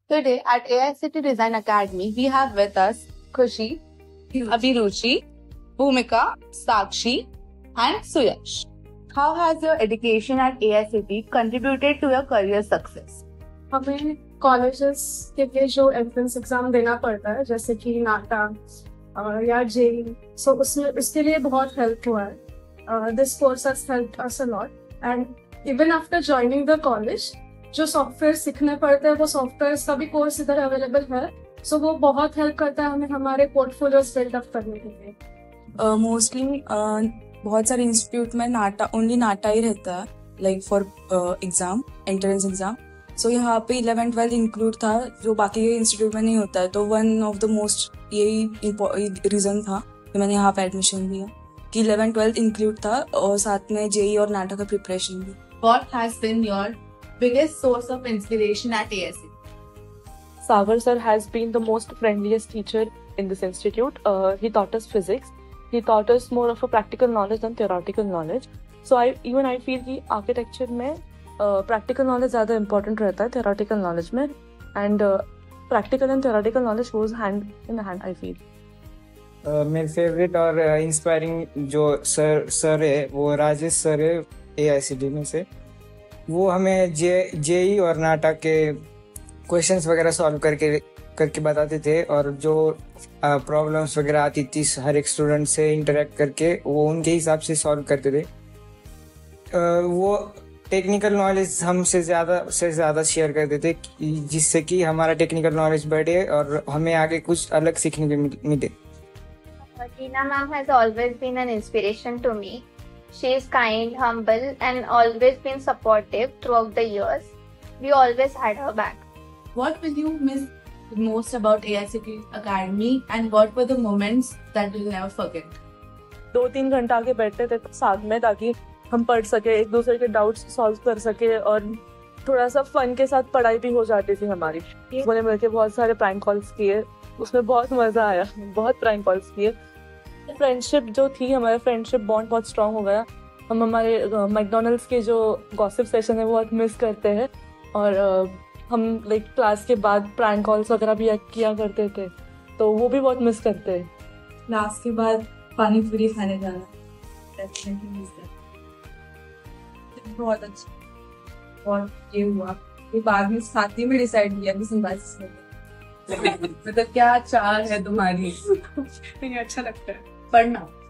Today at AICT Design Academy, we have with us Khushi, Abhiruchi, Bhumika, Sakshi, and Suyash. How has your education at AICT contributed to your career success? हमें colleges के लिए जो entrance exam देना पड़ता है जैसे कि नाटा या जेई, सो उसमें उसके लिए बहुत हेल्प हुआ है. This course has helped us a lot and even after joining the college जो सॉफ्टवेयर सीखने पड़ते हैं वो सॉफ्टवेयर का भी कोर्स इधर अवेलेबल है. सो वो बहुत हेल्प करता है हमें हमारे पोर्टफोलियोज बिल्डअप करने के लिए. मोस्टली बहुत सारे इंस्टीट्यूट में नाटा ही रहता है, like for exam, entrance exam. So यहाँ पे 11th-12th इंक्लूड था, जो बाकी के इंस्टीट्यूट में नहीं होता है. तो वन ऑफ द मोस्ट यही रीज़न था कि मैंने यहाँ पे एडमिशन लिया कि 11th-12th इंक्लूड था और साथ में जेई और नाटा का प्रिपरेशन भी. What has been your biggest source of inspiration at AICT? Sagar sir has been the most friendliest teacher in this institute. He taught us physics. He taught us more of a practical knowledge than theoretical knowledge. So I feel कि architecture में practical knowledge ज़्यादा important रहता है theoretical knowledge में, and practical and theoretical knowledge goes hand in hand, I feel. मेरे favourite और inspiring जो sir है वो राजेश सर है AICT में से. वो हमें जेई और नाटा के क्वेश्चंस वगैरह सॉल्व करके बताते थे, और जो प्रॉब्लम्स वगैरह आती थी हर एक स्टूडेंट से इंटरेक्ट करके वो उनके हिसाब से सॉल्व करते थे. वो टेक्निकल नॉलेज हमसे ज़्यादा शेयर करते थे जिससे कि हमारा टेक्निकल नॉलेज बढ़े और हमें आगे कुछ अलग सीखने को मिले. Tina ma'am has always been an inspiration to me. She is kind, humble, and always been supportive throughout the years. We always had her back. What will you miss most about AICT Academy, and what were the moments that you'll never forget? 2-3 घंटा आगे बैठते थे साथ में ताकि हम पढ़ सके, एक दूसरे के डाउट्स सॉल्व कर सके, और थोड़ा सा फन के साथ पढ़ाई भी हो जाती थी हमारी. मैंने मिलकर बहुत सारे प्रैंक कॉल्स किए, उसमें बहुत मज़ा आया. बहुत प्रैंक कॉल्स किए. फ्रेंडशिप जो थी, हमारा फ्रेंडशिप बॉन्ड बहुत स्ट्रांग हो गया. हम हमारे मैकडोनल्ड्स के जो गॉसिप सेशन है वो बहुत मिस करते हैं, और हम लाइक क्लास के बाद प्रैंक कॉल्स वगैरह भी किया करते थे, तो वो भी बहुत मिस करते हैं. क्लास के बाद पानी पूरी खाने जाना बहुत अच्छा. और ये हुआ कि बाद में साथ ही में डिसाइड किया कि सिंथेसिस में मतलब क्या चाल है तुम्हारी? मुझे अच्छा लगता है पढ़ना.